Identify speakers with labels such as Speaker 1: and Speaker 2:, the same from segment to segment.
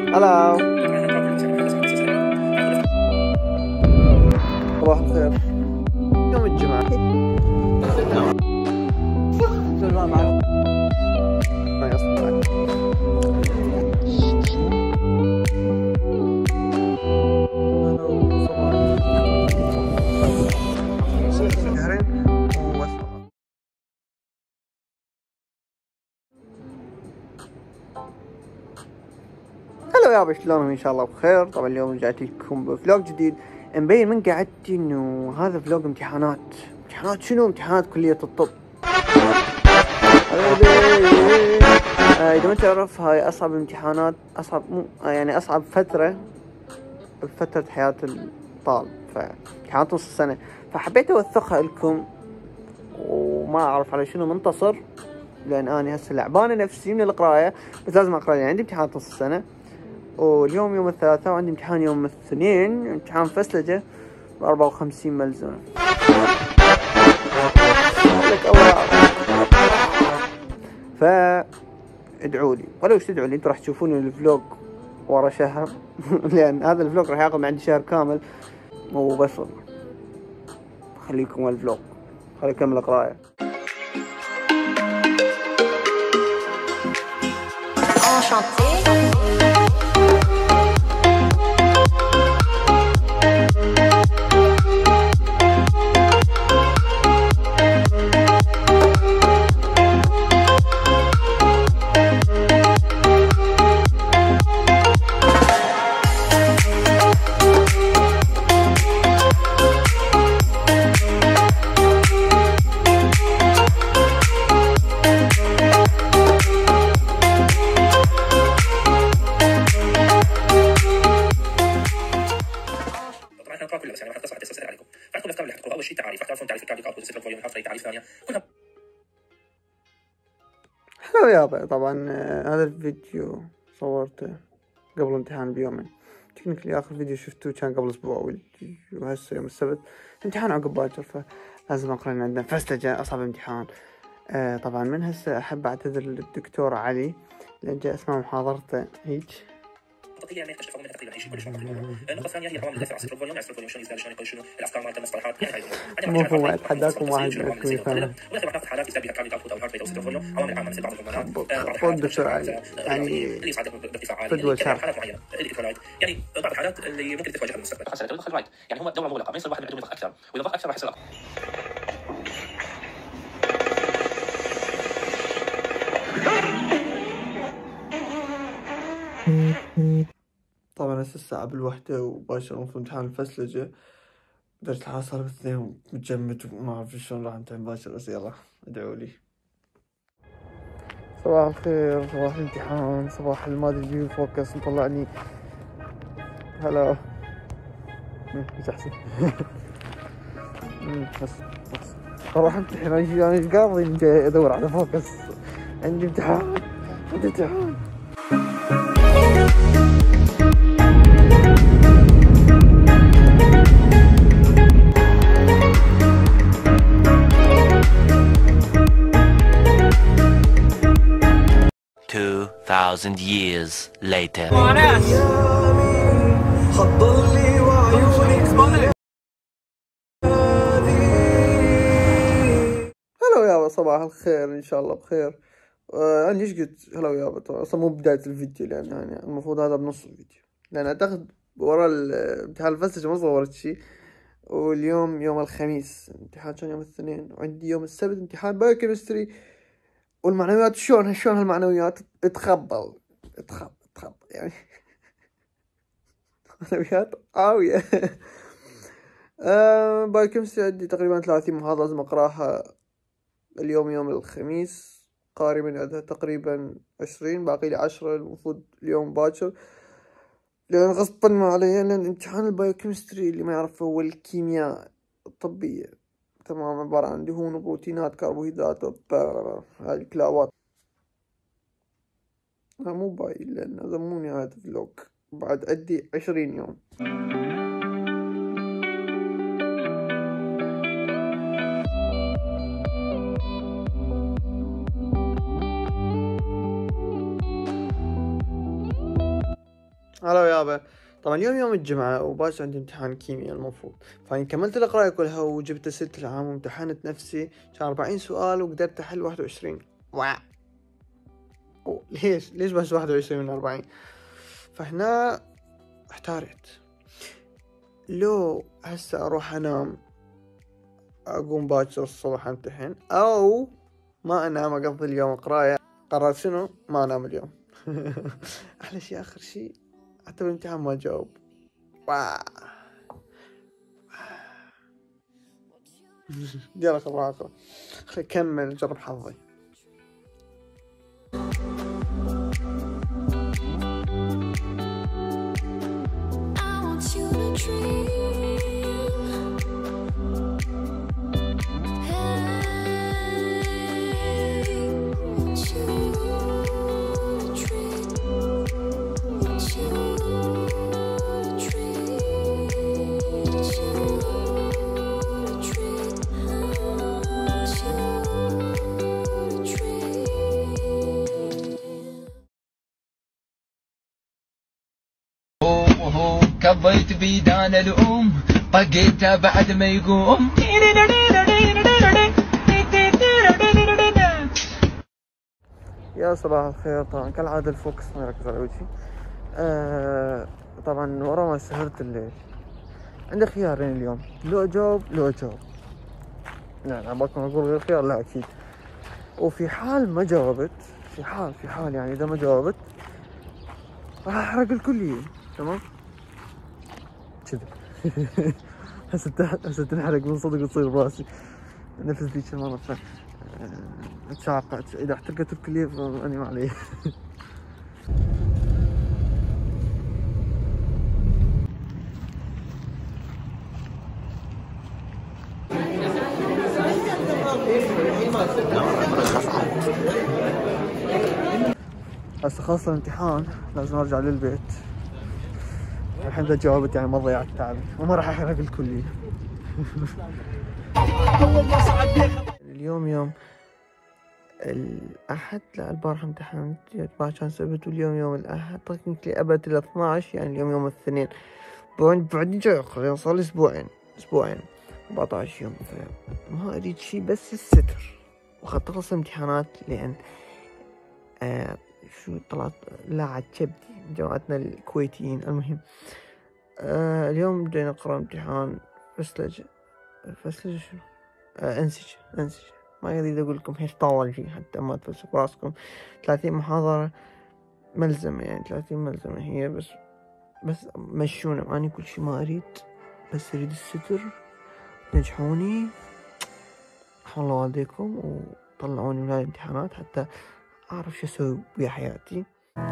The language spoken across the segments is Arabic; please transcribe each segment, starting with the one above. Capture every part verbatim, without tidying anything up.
Speaker 1: هلا صباح الخير. يوم الجمعة ما يصلح. هلا يابا، شلونهم؟ ان شاء الله بخير. طبعا اليوم رجعت لكم بفلوج جديد. مبين من قعدتي انه هذا فلوج امتحانات. امتحانات شنو؟ امتحانات كلية الطب. آه اذا ما تعرف، هاي اصعب امتحانات، اصعب مو يعني اصعب فترة بفترة حياة الطالب، فامتحانات نص السنة، فحبيت اوثقها لكم وما اعرف على شنو منتصر، لان انا هسه لعبانة نفسي من القراية، بس لازم اقرا يعني عندي امتحانات نص السنة. واليوم يوم الثلاثاء وعندي امتحان يوم الاثنين، امتحان فسلجة بأربعة وخمسين ملزمة. فادعوا لي، ولو ايش تدعوا لي، انتوا راح تشوفون الفلوج ورا شهر لان هذا الفلوج راح ياخذ عندي شهر كامل وبس. خليكم الفلوج، خلي اكمل قرايه. هلا يابا، طبعا هذا الفيديو صورته قبل امتحان بيومين. تكنيكلي اخر فيديو شفتوه كان قبل اسبوع، وهسه يوم السبت امتحان عقب باكر، فلازم اقرا. عندنا فسلجة اصعب امتحان. آه طبعا من هسه احب اعتذر للدكتور علي لان جاء اسمع محاضرته هيك. يعني يكتشفون منها تقريبا اي شيء كلش ما معلومه. النقطه الثانيه هي عوامل الدفع على الفوليوم، يعني الفوليوم شلون يزداد، شلون يقل، شنو الافكار مالته، المصطلحات، يعني هاي مفهوم. اتحداكم واحد يكون يفهم. ولكن ناخذ حالات يزداد بها كاربي اوتبوت او هارت ريت او الفوليوم، عوامل عامه مثل بعض الهرمونات، بعض الحالات دكتور علي يعني
Speaker 2: اللي يساعدك بارتفاع عالي، يعني حالات معينه الالكترولايت، يعني بعض الحالات اللي ممكن تتواجه بالمستقبل. حسنا تدخل رايت، يعني هو دوره مغلقه، ما يصير الواحد عنده يضخ اكثر، واذا ضخ اكثر راح يصير.
Speaker 1: طبعا هسه الساعة بالوحدة وباشر المفروض امتحان الفسلجة. درجة الحرارة صار باثنين ومتجمد وما اعرف شلون راح امتحن باشر، بس يلا ادعوا لي. صباح الخير، صباح الامتحان، صباح المادري جيو فوكس مطلعني. هلا مش احسن. بس بس اروح امتحن. انا ايش قاضي جاي ادور على فوكس؟ عندي امتحان، عندي امتحان.
Speaker 3: two thousand years later.
Speaker 1: هلا يابا، صباح الخير، ان شاء الله بخير. آه انا ليش قلت هلا يابا؟ طبعا اصلا مو بداية الفيديو، لان يعني المفروض هذا بنص الفيديو، لان اعتقد ورا الامتحان الفسلجة ما صورت شي. واليوم يوم الخميس امتحان كان يوم الاثنين، وعندي يوم السبت امتحان بايوكيمستري. والمعنويات شلون شلون هالمعنويات تخبل تخبل تخبل يعني معنويات عاوية. آه بايوكيمستري عندي تقريبا ثلاثين محاضرة لازم اقراها اليوم يوم الخميس، قاري من عندها تقريبا عشرين، باقي لي عشرة المفروض اليوم باكر، لان غصبا علي، لان امتحان البايوكيمستري اللي ما يعرفه هو الكيمياء الطبية، تمام، عبارة عن دهون وبروتينات كربوهيدرات هاي الكلاوات. ها مو باين لان هذا مو نهاية الفلوج، بعد عندي عشرين يوم. هلا يابا. طبعا اليوم يوم الجمعة وباش عندي امتحان كيمياء المفروض، فاني كملت القراية كلها وجبت الست العام وامتحنت نفسي، كان أربعين سؤال وقدرت احل واحد وعشرين. واو. أوه. ليش ليش بس واحد وعشرين من أربعين؟ فهنا احتارت، لو هسه اروح انام اقوم باكر الصبح امتحن، او ما انام اقضي اليوم قراية. قررت شنو؟ ما انام اليوم. احلى شيء اخر شيء حتى بالامتحان ما جاوب. واو. يلا خل اقرا، خل اكمل جرب حظي.
Speaker 4: كبيت بيدان الأم طقيته بعد ما يقوم.
Speaker 1: يا صباح الخير. طبعا كالعادة الفوكس ما يركز على وجهي. آه طبعا ورا ما سهرت الليل عندي خيارين اليوم، لو اجاوب لو اجاوب. يعني عبالكم اقول غير خيار؟ لا اكيد. وفي حال ما جاوبت، في حال في حال يعني اذا ما جاوبت راح احرق الكلية. تمام كذا. هسه هسه تنحرق من صدق وتصير براسي نفس ذيك المرة. ف اتشعقت اذا احترقت الكلية فاني ما علي. هسه خلص الامتحان لازم ارجع للبيت. الحمد لله جاوبت، يعني ما ضيعت تعبي وما راح احرق الكلية. اليوم يوم الاحد، لا البارحة امتحنت باكر كان سبت، واليوم يوم الاحد تكنيكلي ابد ال اثناعش، يعني اليوم يوم الاثنين بعدني جاي اقرا، صار لي اسبوعين اسبوعين أربعطعش يوم، فما اريد شي بس الستر وخد تخلص امتحانات. لان آه شو طلعت لا عاد كبدي جماعتنا الكويتيين. المهم آه اليوم بدينا نقرا امتحان فسلج فسلج شنو آه انسجة انسجة ما اريد اقول لكم هيستولوجي حتى ما تفلسوا براسكم. ثلاثين محاضرة ملزمة، يعني ثلاثين ملزمة هي، بس بس مشونا. اني كل شي ما اريد، بس اريد الستر. نجحوني رحم الله والديكم وطلعوني من الامتحانات حتى اعرف شو اسوي ويا حياتي.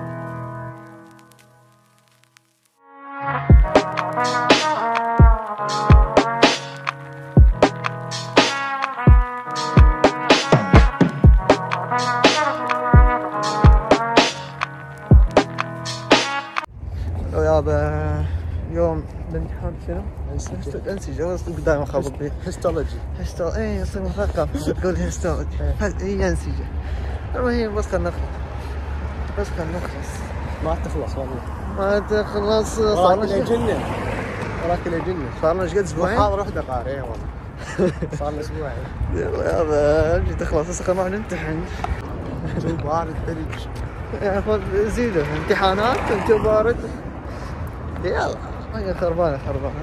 Speaker 1: لو يابا اليوم الامتحان شنو؟ انسجة. انسجة دائما اخبط بيه.
Speaker 5: هيستولوجي.
Speaker 1: هيستو ايه يصير مثقف تقول هيستولوجي. هي انسجة. المهم بس خلنا نخلص بس خلنا نخلص.
Speaker 5: ما تخلص والله.
Speaker 1: ما تخلص. صار
Speaker 5: لنا جنة وراك لنا جنة.
Speaker 1: صار لنا ايش قد اسبوعين؟
Speaker 5: محاضرة واحدة قارئة والله. صار لنا اسبوعين.
Speaker 1: يلا يابا امشي تخلص هسه خلينا نروح نمتحن.
Speaker 5: جو بارد ثلج.
Speaker 1: يا اخوان زيدوا امتحانات جو بارد. يلا هي خربانة خربانة.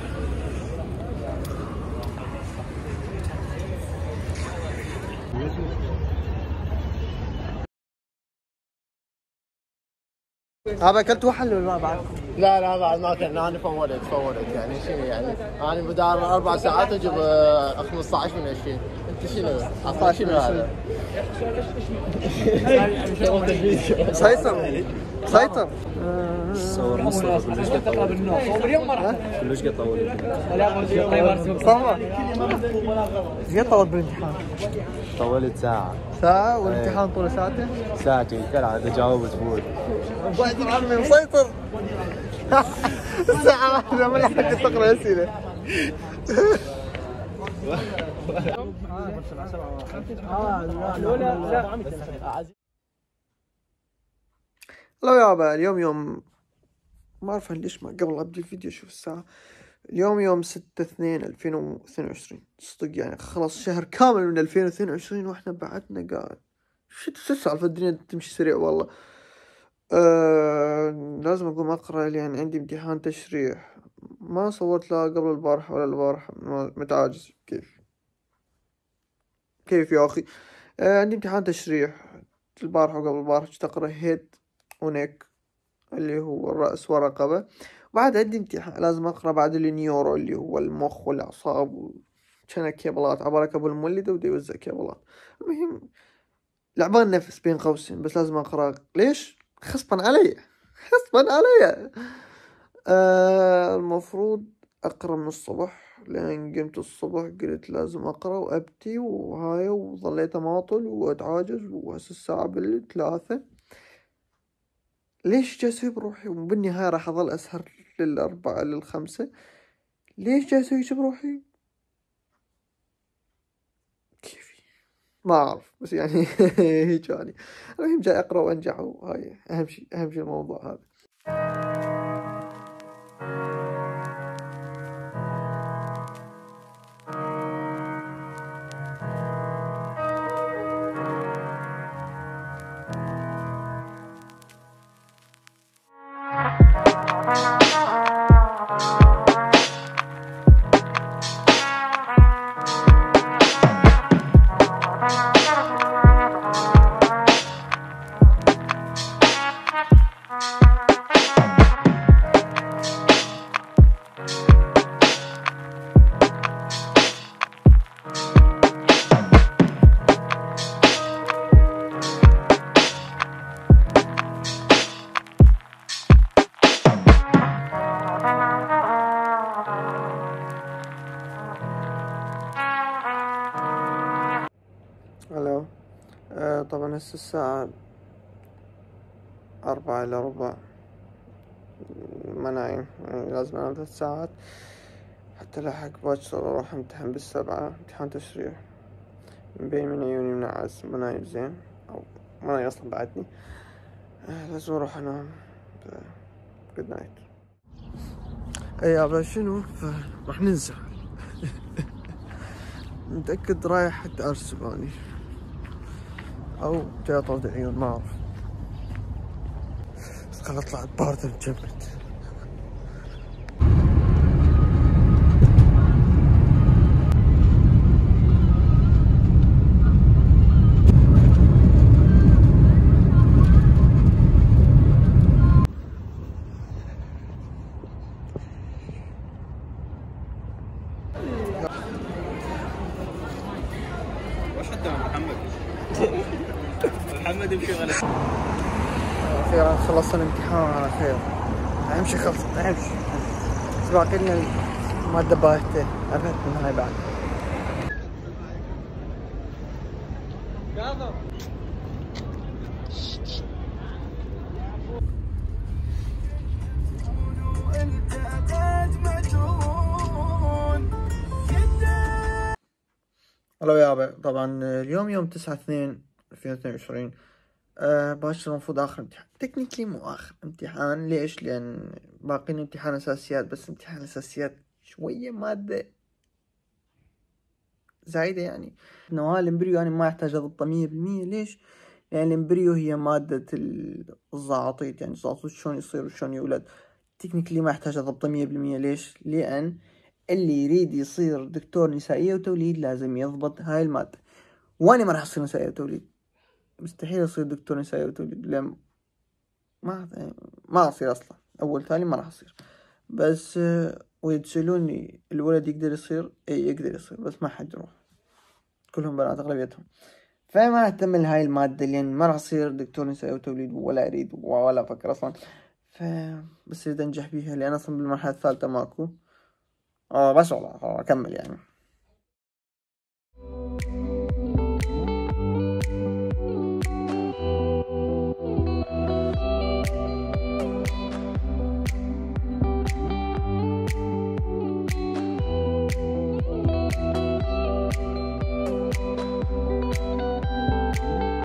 Speaker 1: هذا اكلت وحل ولا ما بعد؟
Speaker 5: لا لا بعد ما كان انا فولت فولت يعني شنو يعني انا بدار اربع ساعات اجيب خمسة عشر من عشرين. انت شنو؟ اصلا شنو هذا؟
Speaker 1: سيطر سيطر.
Speaker 6: صور مصطفى كلش قد طول كلش قد طول
Speaker 1: صور ايش قد طولت بالامتحان؟
Speaker 6: طولت ساعة
Speaker 1: ساعة والامتحان طوله ساعتين؟
Speaker 6: ساعتين كالعادة جاوب تفوت.
Speaker 1: بعدين عمي مسيطر. الساعة واحدة ما لحقت تقرا اسئلة. لو يابا اليوم يوم ما أعرف ليش ما قبل أبدي الفيديو أشوف الساعة. اليوم يوم ستة اثنين ألفين واثنين وعشرين، صدق يعني خلاص شهر كامل من ألفين واثنين وعشرين وإحنا بعدنا قاعد شو شو السالفة، الدنيا تمشي سريع والله. أه لازم أقوم أقرأ لأن عندي امتحان تشريح، ما صورت لا قبل البارحة ولا البارحة، متعاجز. كيف كيف يا أخي؟ أه عندي امتحان تشريح البارحة وقبل البارحة، تقرأ هيد ونيك اللي هو الرأس والرقبة، وبعد عندي امتحان لازم أقرأ بعد النيورو اللي هو المخ والأعصاب وكان كيبلات عبالك أبو المولدة ودي يوزع كيبلات. المهم لعبان نفس بين قوسين، بس لازم أقرأ. ليش؟ خصبا علي خصبا علي. آه المفروض أقرأ من الصبح، لأن قمت الصبح قلت لازم أقرأ وأبتي وهاي، وظليت أماطل وأتعاجز، وهسه الساعة بالثلاثة. ليش جالس بروحي وبالنهاية راح أظل أسهر للأربعة للخمسة؟ ليش جالس أسوي بروحي؟ كيفي ما أعرف، بس يعني هيك يعني. المهم جاي أقرأ وأنجح، وهاي أهم شيء، أهم شيء الموضوع هذا. هلو. آه طبعا هسه الساعة أربعة إلا ربع، ما نايم يعني، لازم أنام ثلاث ساعات حتى لحق باكر أروح أمتحن بالسبعة، امتحان تشريح. مبين من عيوني منعس، ما نايم زين، أو ما نايم أصلا بعدني. آه لازم أروح أنام. جود نايت. أي يابا شنو؟ راح ننسى. متأكد رايح حتى أرسم أني، أو جاي أطرد عيون، ما أعرف. بس خل أطلع باردة متجمد.
Speaker 6: وش حتى محمد؟ محمد يمشي غلط.
Speaker 1: أخيرا خلصنا الامتحان على خير. أمشي خلص أمشي، بس باقي لنا المادة باهتة، أبهت من هاي بعد. هلا يابا. طبعا اليوم يوم تسعة اثنين ألفين واثنين وعشرين. أه باكر المفروض آخر امتحان، تكنيكلي مو آخر امتحان. ليش؟ لأن باقي امتحان أساسيات، بس امتحان الأساسيات شوية مادة زايدة يعني. نواه الامبريو أنا ما يحتاج أضبطه مية بالمية. ليش؟ لأن الامبريو هي مادة الزعاطيط، يعني الزعاطيط شلون يصير وشلون يولد. تكنيكلي ما يحتاج أضبطه مية بالمية. ليش؟ لأن اللي يريد يصير دكتور نسائية وتوليد لازم يضبط هاي المادة، وأنا ما راح أصير نسائية وتوليد، مستحيل أصير دكتور نسائي وتوليد، لأن ما ما أصير أصلا. أول ثاني ما راح أصير. بس ويتسألوني الولد يقدر يصير؟ أي يقدر يصير، بس ما حد يروح، كلهم بنات أغلبيتهم. فما أهتم لهاي المادة، لأن ما راح أصير دكتور نسائي وتوليد ولا أريد ولا أفكر أصلا. فبس أريد أنجح بيها، لأن أصلا بالمرحلة الثالثة ماكو. آه بس والله أكمل يعني.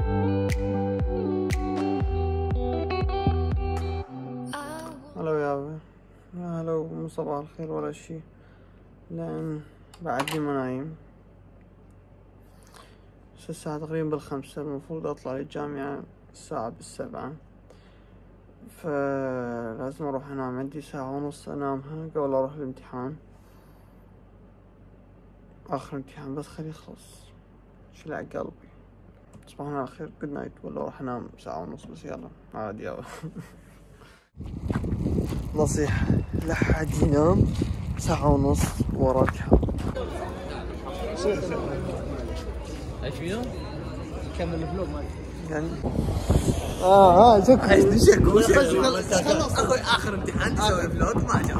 Speaker 1: هلا يابا. لا لو مو صباح الخير ولا شي، لأن بعدني ما نايم. الساعة تقريبا بالخمسة، المفروض أطلع للجامعة الساعة بالسبعة، فلازم أروح أنام. عندي ساعة ونص أنامها قبل أروح الامتحان، آخر امتحان بس خليه يخلص شلع قلبي. تصبحون على خير، جود نايت. ولا أروح أنام ساعة ونص بس، يلا عادي يلا. نصيحة، لا حد ينام ساعة ونص ورا امتحان.
Speaker 6: ايش فيهم؟ كمل الفلوق مالك
Speaker 1: يعني اه اه شكرا.
Speaker 6: ايش دشك وشك اخوي اخر امتحان تسوي فلوق ما جاء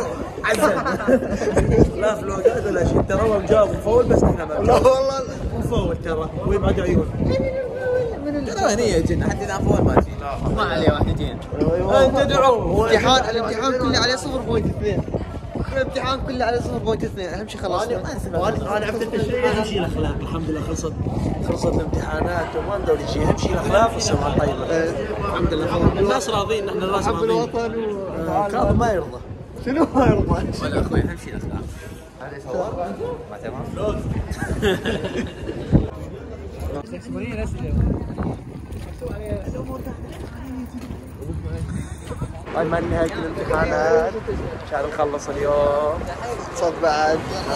Speaker 6: عزل. لا فلوقات ولا شيء، ترى هو مجاوب مفول بس احنا ما
Speaker 1: لا والله
Speaker 6: مفول ترى ويبعد عيون. ترى هني يجينا حتى اذا فول ما تجي ما عليه واحد يجينا. انت ادعو
Speaker 1: الامتحان الامتحان كله عليه صفر بوينت اثنين. الامتحان كله عليه صفر بوينت اثنين. اهم شيء خلاص.
Speaker 6: انا انا عرفت التشريع اهم شيء الاخلاق. الحمد لله خلصت خلصت الامتحانات وما ندوري شيء، اهم شيء الاخلاق والسمعه الطيبه. الحمد لله الناس راضين، احنا الناس راضين.
Speaker 1: الوطن
Speaker 6: كاظم ما يرضى.
Speaker 1: شنو ما يرضى؟
Speaker 6: ولا اخوي اهم شيء الاخلاق. هذا صور ما تمام.
Speaker 1: هاي ما نهاية الامتحانات، عشان نخلص اليوم. صد بعد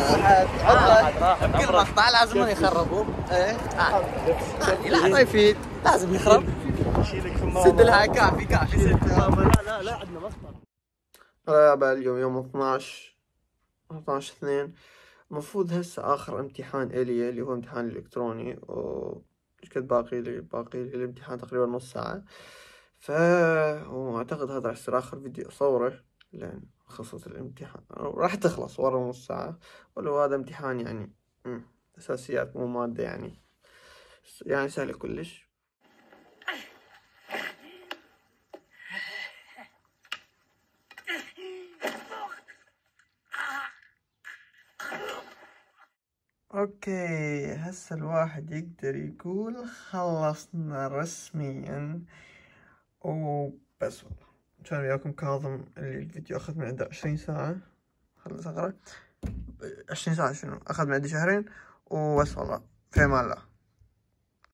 Speaker 6: كل مقطع لازم يخربوا.
Speaker 1: ايه لا ما يفيد،
Speaker 6: لازم يخرب. سد لها كافي كافي.
Speaker 1: لا لا لا عندنا مقطع. رابع اليوم يوم اثناعش اثناعش اثنين. المفروض هسه آخر امتحان إلي اللي هو امتحان الإلكتروني، و قد باقي لي باقي لي الامتحان تقريبا نص ساعة. ف وأعتقد هذا راح يصير آخر فيديو أصوره، لأن خلصت الامتحان راح تخلص ورا نص ساعة. ولو هذا امتحان يعني أساسيات مو مادة، يعني يعني سهل كلش. اوكي هسه الواحد يقدر يقول خلصنا رسميا وبس. والله كان وياكم كاظم، اللي الفيديو اخذ من عنده عشرين ساعة. خلص اقرا عشرين ساعة شنو اخذ من عندي شهرين وبس. والله في امان الله.